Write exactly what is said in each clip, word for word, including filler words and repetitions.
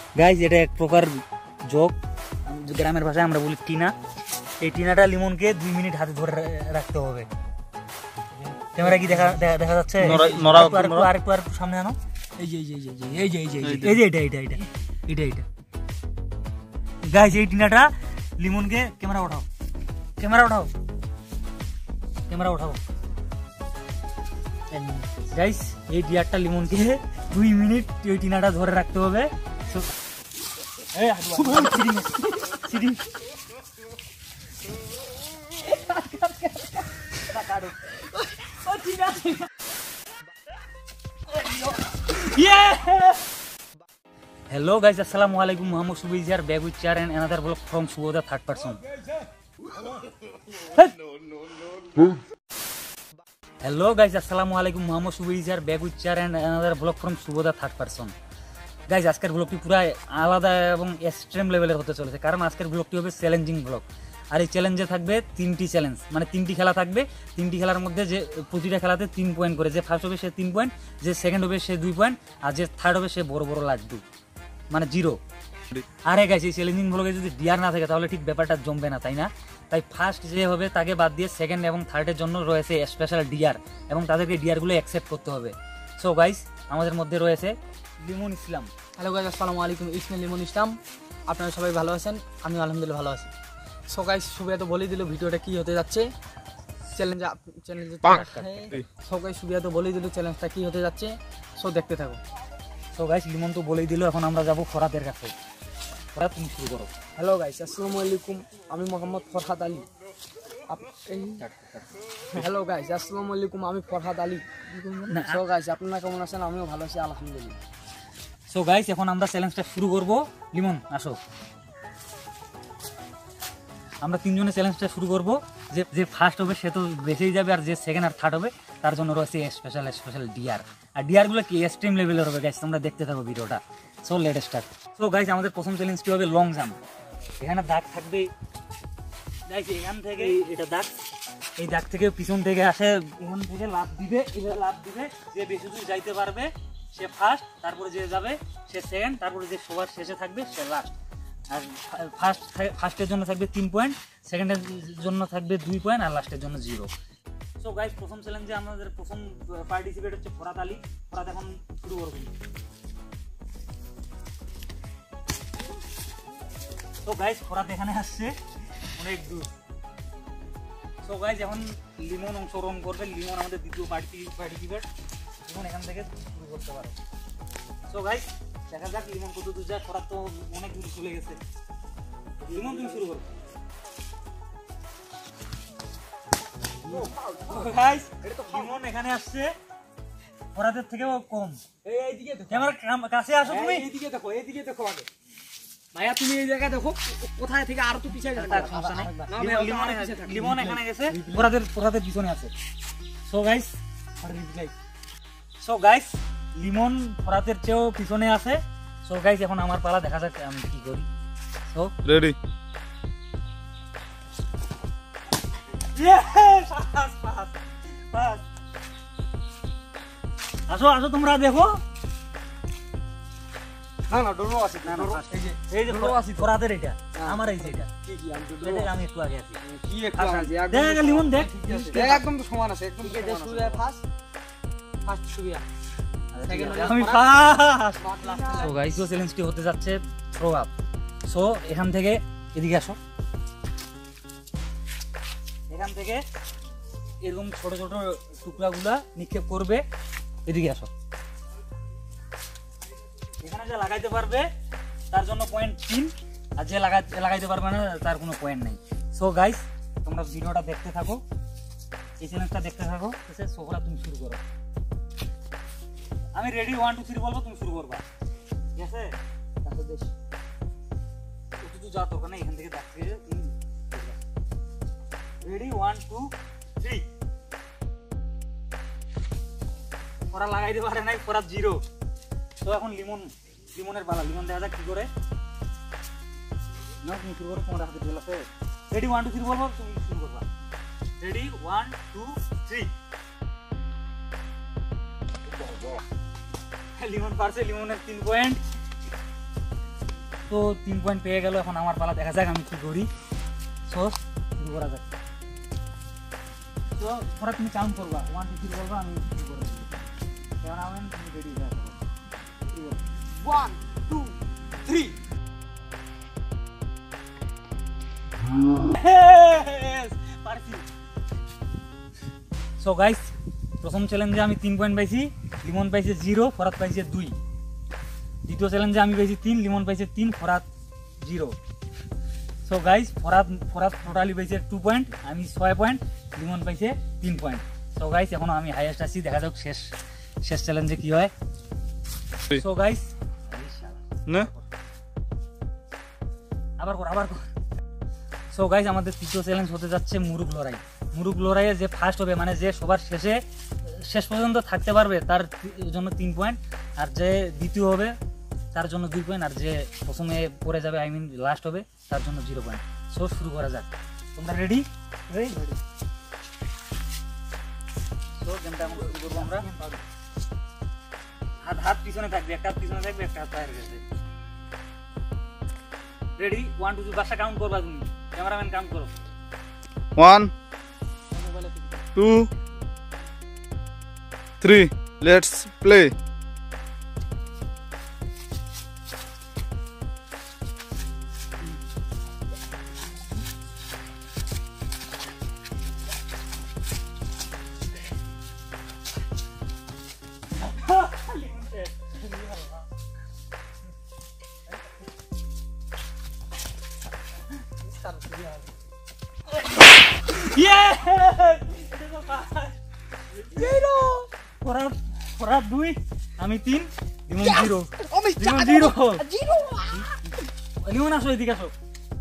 Guys এটা এক প্রকার যোগ, গ্রামের ভাষায় আমরা বলি টিনা। এই টিনাটা লিমনকে দুই মিনিট হাতে ধরে রাখতে হবে। ক্যামেরা কি দেখা দেখা যাচ্ছে? আরেকটু আর সামনে আনো। এই যে এই যে এই যে এই যে এই যে এটা এটা এটা এটা এটা গাইজ এই টিনাটা লিমনকে, ক্যামেরা ওঠাও, ক্যামেরা ওঠাও, ক্যামেরা ওঠাও। গাইস এই ডিয়ারটা লিমনকে দুই মিনিট ওই টিনাটা ধরে রাখতে হবে। হ্যালো গাইস, আসসালামু আলাইকুম। Mohammad Subir here, back with chair and another blog from সুবোধা থার্ড পারসন। হ্যালো গাইজ, আসসালামু আলাইকুম। Mohammad Subir here, back with chair and another blog from সুবোধা থার্ড পারসন। গাইজ আজকের ব্লগটি পুরো আলাদা এবং এক্সট্রিম লেভেলের হতে চলেছে, কারণ আজকের ব্লগটি হবে চ্যালেঞ্জিং ব্লগ। আর এই চ্যালেঞ্জে থাকবে তিনটি চ্যালেঞ্জ, মানে তিনটি খেলা থাকবে। তিনটি খেলার মধ্যে যে প্রতিটা খেলাতে তিন পয়েন্ট করে, যে ফার্স্ট হবে সে তিন পয়েন্ট, যে সেকেন্ড হবে সে দুই পয়েন্ট, আর যে থার্ড হবে সে বড় বড় লাড্ডু, মানে জিরো। আরে গাইজ এই চ্যালেঞ্জিং ব্লগে যদি ডিয়ার না থাকে তাহলে ঠিক ব্যাপারটা জমবে না, তাই না? তাই ফার্স্ট যে হবে তাকে বাদ দিয়ে সেকেন্ড এবং থার্ডের জন্য রয়েছে স্পেশাল ডিয়ার, এবং তাদেরকে ডিয়ারগুলো অ্যাকসেপ্ট করতে হবে। সো গাইজ আমাদের মধ্যে রয়েছে লিমন ইসলাম। হ্যালো গাইজ, আসসালামু আলাইকুম। ইসমি লিমন ইসলাম। আপনারা সবাই ভালো আছেন? আমি আলহামদুলিল্লাহ ভালো আছি। সো গাইজ সুবিয়া তো বলেই দিল ভিডিওটা কি হতে যাচ্ছে, চ্যালেঞ্জ চ্যালেঞ্জ সো গাইজ সুবিয়া তো বলেই দিল চ্যালেঞ্জটা কি হতে যাচ্ছে। সো দেখতে থাকো। সো গাইজ লিমন তো বলেই দিল, এখন আমরা যাবো ফরাদের কাছে। ফরাদ তুমি শুরু করো। হ্যালো গাইজ, আসসালামু আলাইকুম। আমি মোহাম্মদ ফরহাদ আলী। হ্যালো গাইজ, আসসালামু আলাইকুম। আমি ফরহাদ আলী। সো গাইজ আপনারা কেমন আছেন? আমিও ভালো আছি আলহামদুলিল্লাহ। সো গাইজ এখন আমরা চ্যালেঞ্জটা শুরু করব। লিমন আসো, আমরা তিনজনে চ্যালেঞ্জটা শুরু করব। যে যে ফার্স্ট হবে সে তো বেঁচেই যাবে, আর যে সেকেন্ড আর থার্ড হবে তার জন্য রয়েছে স্পেশাল স্পেশাল ডিয়ার। আর ডিয়ারগুলো কি এক্সট্রিম লেভেলের হবে গাইজ, তোমরা দেখতে থাকো ভিডিওটা। So let start. So guys আমাদের প্রথম চ্যালেঞ্জটি হবে লং জাম্প। এখানে দাগ থাকবে গাইজ, এখান থেকে এটা দাগ, এই দাগ থেকে পিছন থেকে আসে, এখান থেকে লাফ দিবে, এটা লাফ দিবে, যে বেশি দূর যাইতে পারবে সে ফার্স্ট, তারপরে যে যাবে সে সেকেন্ড, তারপরে যে সবার শেষে থাকবে সে লাস্ট। আর ফার্স্ট ফার্স্টের জন্য থাকবে তিন পয়েন্ট, সেকেন্ডের জন্য থাকবে দুই পয়েন্ট, আর লাস্টের জন্য জিরো। সো গাইজ প্রথম চ্যালেঞ্জে আমাদের প্রথম পার্টিসিপেট হচ্ছে ফরাদ আলী। ফরাদ এখন শুরু করবেন। তো গাইজ ফরাদ এখানে আসছে অনেক দূর। সো গাইজ এখন লিমন অংশগ্রহণ করবে। লিমন আমাদের দ্বিতীয় পার্টি পার্টিসিপেট। লিমন এখান থেকে শুরু করতে পারে। সো গাইজ দেখা যাক লিমন কত দূর যায়। ফরাদ তো অনেক দূর চলে গেছে। লিমন তুমি শুরু করো। গাইজ লিমন এখানে আসছে ফরাদের থেকেও কম। এইদিকে দেখো, ক্যামেরার কাছে আসো তুমি। এইদিকে দেখো, এইদিকে দেখো আগে ভাইয়া, তুমি এই জায়গায় দেখো কোথায় থেকে আর তো পিছায় যাবে। লিমন এখানে গেছে, ফরাদের ফরাদের পিছনে আছে। So guys so guys Limon ফরাদের চেয়েও পিছনে আছে। সো গাইজ এখন আমার পালা, দেখা যাক আমি কি করি। So ready. আসো আসো তোমরা দেখো। না না ডোনো আছে, না না এই যে এই যে ডোনো আছে ফরাদের, এটা আমার, এই যে এটা কি কি আমি এটা আমি একটু আগে আছি। কি একটু আগে দেখ লিমন দেখ, দেখ একদম তো সমান আছে, একদম কি দেখ সুবিয়া ফার্স্ট ফার্স্ট সুবিয়া আমি ফার্স্ট। সো গাইস তো চ্যালেঞ্জটি হতে যাচ্ছে থ্রো আপ। সো এখান থেকে এদিকে আসো, এখান থেকে এরকম ছোট ছোট টুকরাগুলা নিক্ষেপ করবে। এদিকে আসো, এখানে যে লাগাইতে পারবে তার জন্য পয়েন্ট তিন, আর যে লাগাই লাগাইতে পারবে না তার কোনো পয়েন্ট নেই। সো গাইস তোমরা ভিডিওটা দেখতে থাকো, এই চ্যালেঞ্জটা দেখতে থাকো। সোহরা তুমি শুরু করো। আমি রেডি, ওয়ান টু থ্রি বলবো, তুমি শুরু করবা, ঠিক আছে? একটু যাওয়ার দরকার নেই, এখান থেকে দেখতে। Ready, one two three. ওরা লাগাইতে পারে নাই, ওরা জিরো। তো এখন লিমন লিমনের পালা। লিমন দেখা যাক কি করে। না তুমি শুরু করো, তোমার হাতে ঢেল আছে। রেডি, ওয়ান টু থ্রি বলবো, তুমি শুরু করবা। Ready, one two three. Limon পারছে, লিমনের তিন পয়েন্ট। তো তিন পয়েন্ট পেয়ে গেল। এখন আমার পালা, দেখা যাক আমি কি করি। সো শুরু করা যাক। তো ওরা তুমি কাউন্ট করবা, ওয়ান টু থ্রি বলবা, আমি শুরু করে দেবো। কেমন আমেন, তুমি রেডি হয়ে যাবে। One two three. So guys, প্রথম চ্যালেঞ্জে আমি তিন পয়েন্ট পাইছি, লিমন পাইছে জিরো, ফরাত পাইছে দুই। দ্বিতীয় চ্যালেঞ্জে আমি পাইছি তিন, লিমন পাইছে তিন, Farhad zero. So guys, Farhad Farhad totally পাইছে টু পয়েন্ট, আমি ছয় পয়েন্ট, লিমন পাইছে তিন পয়েন্ট। সো গাইস, এখনো আমি হাইয়েস্ট আছি, দেখা যাক শেষ শেষ চ্যালেঞ্জে কি হয়। সো গাইস, না আবার কর আবার কর। সো গাইস, আমাদের তৃতীয় চ্যালেঞ্জ হতে যাচ্ছে মুরুগ লড়াই। মুরুগ লড়াইয়ে যে ফার্স্ট হবে, মানে যে সবার শেষে শেষ পর্যন্ত থাকতে পারবে, তার জন্য তিন পয়েন্ট, আর যে দ্বিতীয় হবে তার জন্য দুই পয়েন্ট, আর যে প্রথমে পড়ে যাবে, আই মিন লাস্ট হবে, তার জন্য জিরো পয়েন্ট। সো শুরু করা যাক। তোমরা রেডি? রেডি। সো গেমটা আমরা শুরু করবো। আমরা হাত হাত পিছনে থাকবে, একটা হাত পিছনে থাকবে, একটা হাত বাইরে গেছে। রেডি? ওয়ান টু থ্রি, বাসা কাউন্ট করবা তুমি, ক্যামেরাম্যান কাউন্ট করো। One two three, let's play. দুই, আমি তিন, লিমন জিরো। লিমন জিরো। লিমন আসো, এদিকে আসো।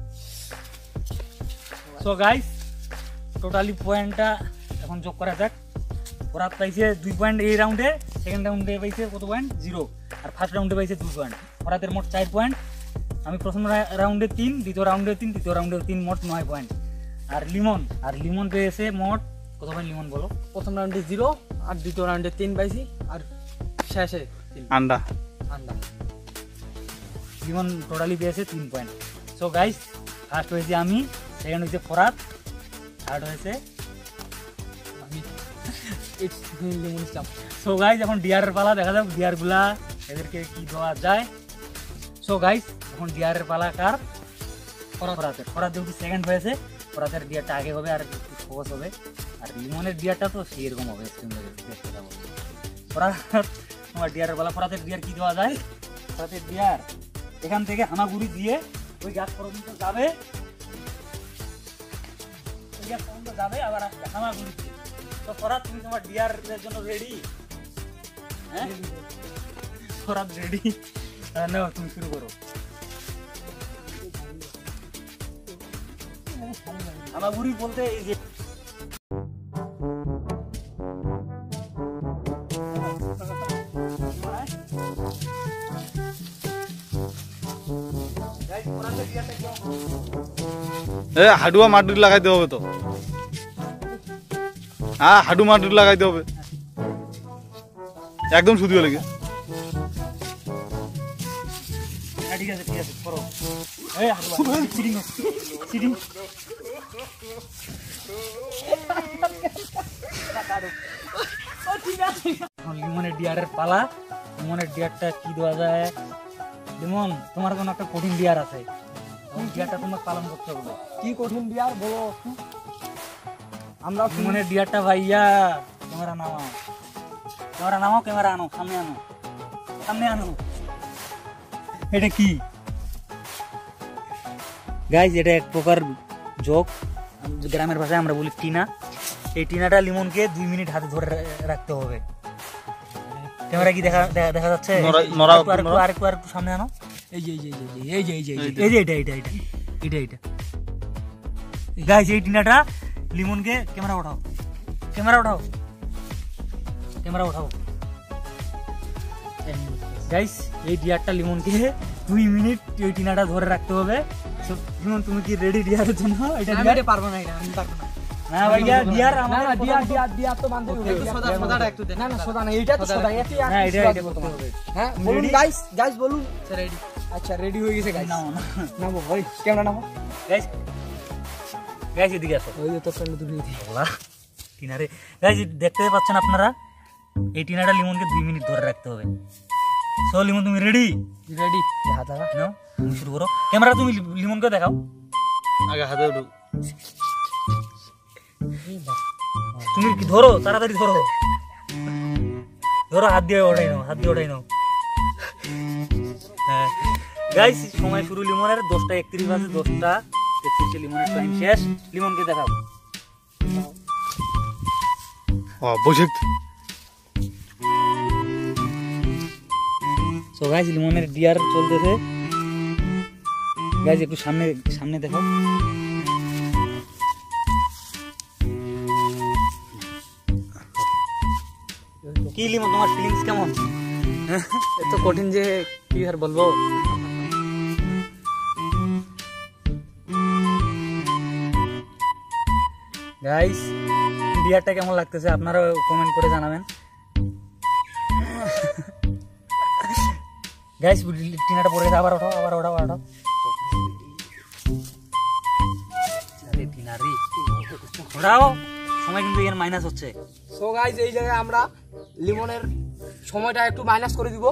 সো গাইস, টোটালি পয়েন্টটা এখন যোগ করা যাক। ওরা পাইছে দুই পয়েন্ট এই রাউন্ডে, সেকেন্ড রাউন্ডে পাইছে কত পয়েন্ট? জিরো। আর ফার্স্ট রাউন্ডে পাইছে দুই পয়েন্ট। ওরাদের মোট চার পয়েন্ট। আমি প্রথম রাউন্ডে তিন, দ্বিতীয় রাউন্ডে তিন, তৃতীয় রাউন্ডে তিন, মোট নয় পয়েন্ট। আর লিমন আর লিমন পেয়েছে মোট কত পয়েন্ট? লিমন বলো। প্রথম রাউন্ডে জিরো, আর দ্বিতীয় রাউন্ডে তিন পাইছি, আর শেষে তিন। আন্ডা আন্ডা। লিমন টোটালি পেয়েছে তিন পয়েন্ট। সো গাইস, ফার্স্ট হয়েছে আমি, সেকেন্ড হয়েছে ফরাত, থার্ড হয়েছে আমি। It's Limon Islam. So guys, এখন ডিয়ারের পালা, দেখা যাক ডিয়ারগুলা এদেরকে কি দেওয়া যায়। সো গাইস, এখন ডিয়ারের পালা কার? ফরাতের। ফরাত যেহেতু সেকেন্ড হয়েছে, ফরাতের ডিয়ারটা আগে হবে আর একটু সহজ হবে। আর লিমনের ডিয়ারটা তো সেই রকম হবে। ফরাত, তোমার ডিয়ারের পালা। ফরাতের ডিয়ার কি দেওয়া যায়? ফরাতের ডিয়ার এখান থেকে হামাগুড়ি দিয়ে ওই গাছ পর্যন্ত যাবে, ওই গাছ পর্যন্ত যাবে, আবার হামাগুড়ি দিয়ে। তো ফরাত, তুমি তোমার ডিয়ারের জন্য রেডি? হ্যাঁ, ফরাত রেডি? নাও, তুমি শুরু করো। হামাগুড়ি বলতে এই যে এ হাডুয়া মাটির লাগাইতে হবে তো। হ্যাঁ, হাডু মাটির লাগাইতে হবে একদম শুধু লেগে। ঠিক আছে, ঠিক আছে, করো। এই সিটিং সিটিং লিমনের ডিয়ারের পালা। লিমনের ডিয়ারটা কি দেওয়া যায়? লিমন, তোমার কোনো একটা কঠিন ডিয়ার আছে, ডিয়ারটা তোমাকে পালন করতে হবে। কি কঠিন ডিয়ার বলো? আমরা লিমনের ডিয়ারটা ভাইয়া, ক্যামেরা নামাও, ক্যামেরা নামাও, ক্যামেরা আনো, সামনে আনো, সামনে আনো। এটা কি গাইস? এটা এক প্রকার যোগ, গ্রামের ভাষায় আমরা বলি টিনা। এই টিনাটা লিমনকে দুই মিনিট হাতে ধরে রাখতে হবে। ক্যামেরা কি দেখা দেখা যাচ্ছে? আরেকটু আরেকটু সামনে আনো। এই যে এই যে এই যে এই যে এই যে এটা এটা এটা এটা এটা গাইস, এই টিনাটা লিমনকে, ক্যামেরা উঠাও, ক্যামেরা উঠাও, ক্যামেরা উঠাও। গাইস, এই ডিয়ারটা লিমনকে দুই মিনিট ওই টিনাটা ধরে রাখতে হবে। লিমন, তুমি কি রেডি ডিয়ারের জন্য? এটা আমি পারবো না, এটা আমি পারবো না। না ভাইয়া, ডিয়ার না আমাদের না, ডিয়ার ডিয়ার ডিয়ার তো বাঁধতে হবে। একটু সোদা সোদাটা একটু দেন। না না, সোদা না, এইটা তো সোদা। এটি না, এটা এটা করতে হবে। হ্যাঁ, বলুন গাইস, গাইস বলুন। রেডি? আচ্ছা রেডি হয়ে গেছে গাইস নাও না নামো ভাই ক্যামেরা নামো গাইস গাইস এদিকে আসো ওই যে তোর ফ্রেন্ড তুলে দিই আল্লাহ টিনারে গাইস দেখতে পাচ্ছেন আপনারা এই টিনাটা লিমনকে দুই মিনিট ধরে রাখতে হবে সো লিমন তুমি রেডি রেডি হাত আগা নাও তুমি শুরু করো ক্যামেরা তুমি লিমনকে দেখাও আগে হাতে উঠু তুমি কি ধরো তাড়াতাড়ি ধরো ধরো হাত দিয়ে ওঠাই নাও হাত দিয়ে ওঠাই নাও হ্যাঁ গাইস সময় শুরু লিমনের দশটা একত্রিশ বাজে দশটা তেত্রিশে লিমনের টাইম শেষ লিমনকে দেখাও ও বুঝে সো গাইস লিমনের ডিয়ার চলতেছে গাইস একটু সামনে সামনে দেখো কি লিমন তোমার ফিলিংস কেমন এত কঠিন যে কি আর বলবো গাইস ডিয়ারটা কেমন লাগতেছে আপনারা কমেন্ট করে জানাবেন গাইস টিনাটা পড়ে গেছে আবার ওঠাও আবার ওঠাও আবার ওঠাও আরে টিনারি ওঠাও সময় কিন্তু এর মাইনাস হচ্ছে সো গাইস এই জায়গায় আমরা লিমনের সময়টা একটু মাইনাস করে দিব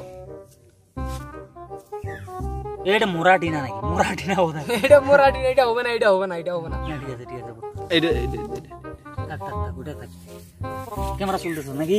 এটা মোরা টিনা নাকি মোরা টিনা বোধ হয় এটা মোরাটি এটা হবে না এটা হবে না এটা হবে না না, ঠিক আছে ঠিক আছে এইটা এইটা থাক থাক থাক ওটা থাক ক্যামেরা চলতেছে নাকি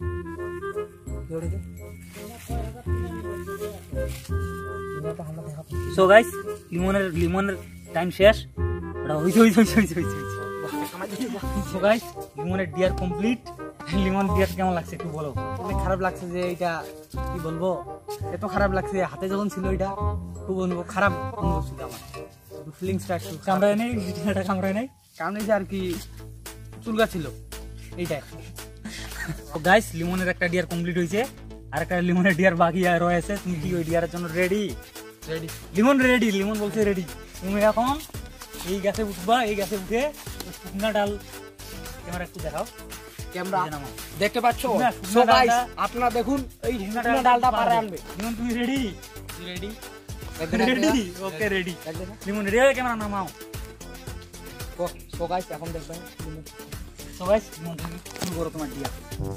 সো গাইস লিমনের লিমনের টাইম শেষ ওটা হইছে হইছে হইছে হইছে হইছে সো গাইস লিমনের ডিয়ার কমপ্লিট লিমন ডিয়ার কেমন লাগছে একটু বলো অনেক খারাপ লাগছে যে এটা কি বলবো এত খারাপ লাগছে হাতে যখন ছিল এটা খুব অনুভব খারাপ অনুভব ছিল আমার ফিলিংসটা একটু কামড়ায় নেই টিনাটা কামড়ায় নেই কারণ এই যে আর কি চুলকা ছিল এইটা তো গাইস লিমনের একটা ডিয়ার কমপ্লিট হয়েছে আর একটা লিমনের ডিয়ার বাকি আর রয়েছে তুমি কি ওই ডিয়ারের জন্য ready ready Limon ready Limon বলছে রেডি তুমি এখন এই গাছে উঠবা এই গাছে উঠে শুকনা ডাল ক্যামেরা একটু দেখাও ক্যামেরা এই যে নামাও। দেখতে পাচ্ছ শুকনা- শুকনা সো গাইস ডালটা- আপনারা দেখুন এই শুকনা শুকনা ডালটা পারে পারবে। আনবে লিমন তুমি ready ready ready okay ready Limon ready হয়ে ক্যামেরা নামাও সো গাইস এখন দেখবেন সো গাইস লিমন তুমি শুরু করো তোমার ডিয়ার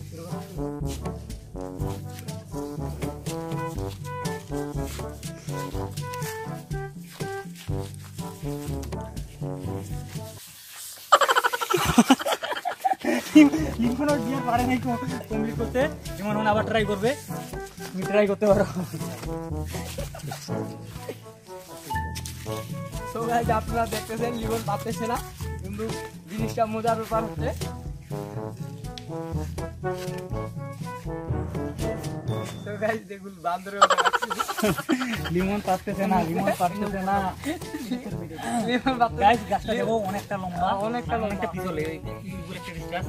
লিমন ওর ডিয়ার পারে নাই কমপ্লিট করতে লিমন এখন আবার ট্রাই করবে তুমি ট্রাই করতে পারো সো গাইস আপনারা দেখতেছেন লিমন পাচ্ছে না কিন্তু জিনিসটা মজার ব্যাপার হচ্ছে সো গাইস দেখুন বান্দরের মতো লাগছে লিমন পারতেছে না লিমন পারতেছে না লিমন পাচ্ছে গাইস গাছটা দেখো অনেকটা লম্বা অনেকটা লম্বা। অনেকটা পিছলে এই উপরে একটা ডিসটেন্স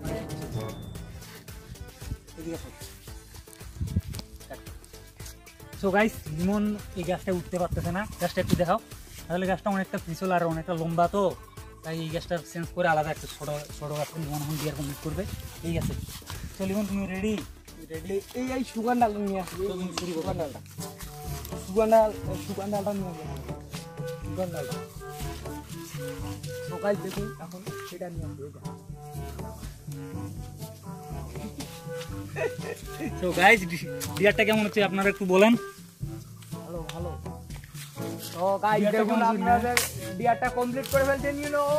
সো গাইস লিমন এই গাছটা উঠতে পারতেছে না গাছটা একটু দেখাও তাহলে গাছটা অনেকটা পিছল আর অনেকটা লম্বা তো তাই এই গাছটা চেঞ্জ করে আলাদা একটা ছোট ছোট গাছ লিমন এখন ডিয়ার কমপ্লিট করবে এই গাছে তো লিমন তুমি রেডি রেডি এই এই সুগার ডাল নিয়ে আসবে তো তুমি শুরু করো। সুগার ডালটা সুগার ডাল সুগার ডালটা নিয়ে আসবে সুগার ডালটা সকাল দেখুন এখন সেটা নিয়ে আসবে এটা তো গাইস ডিয়ারটা কেমন হচ্ছে আপনারা একটু বলেন ভালো ভালো তো গাইস ডিয়ারটা দেখুন কেমন ছিল? আপনাদের ডিয়ারটা কমপ্লিট করে ফেলছেন ইউ নো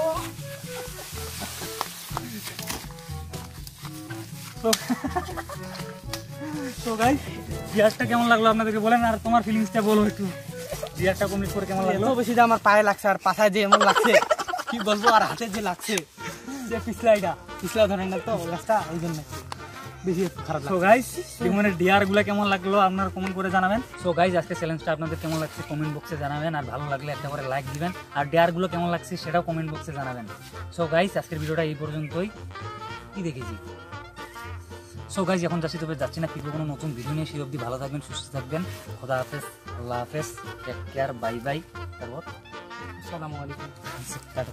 তো গাইস ডিয়ারটা কেমন লাগলো আপনাদেরকে বলেন আর তোমার ফিলিংসটা বলো একটু ডিয়ারটা কমপ্লিট করে কেমন লাগলো এত বেশি যে আমার পায়ে লাগছে আর পাছায় যে এমন লাগছে কি বলবো আর হাতে যে লাগছে যে পিছলা এটা পিছলা ধরেন না তো গাছটা এই জন্য বেশি একটু খারাপ সো গাইস লিমনের ডিয়ার গুলা কেমন লাগলো আপনারা কমেন্ট করে জানাবেন সো গাইস আজকে চ্যালেঞ্জটা আপনাদের কেমন লাগছে কমেন্ট বক্সে জানাবেন আর ভালো লাগলে একটা করে লাইক দিবেন আর ডিয়ার গুলো কেমন লাগছে সেটাও কমেন্ট বক্সে জানাবেন সো গাইস আজকের ভিডিওটা এই পর্যন্তই কি দেখেছি সো গাইস এখন যাচ্ছি তবে যাচ্ছি না ফিরবো কোনো নতুন ভিডিও নিয়ে সেই অবধি ভালো থাকবেন সুস্থ থাকবেন খোদা হাফেজ আল্লাহ হাফেজ টেক কেয়ার বাই বাই তারপর আসসালামু আলাইকুম